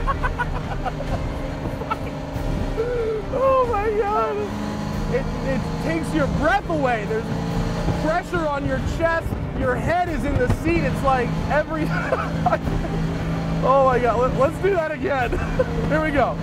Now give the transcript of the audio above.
Oh my God. It takes your breath away. There's pressure on your chest. Your head is in the seat. It's like every... Oh my God. Let's do that again. Here we go.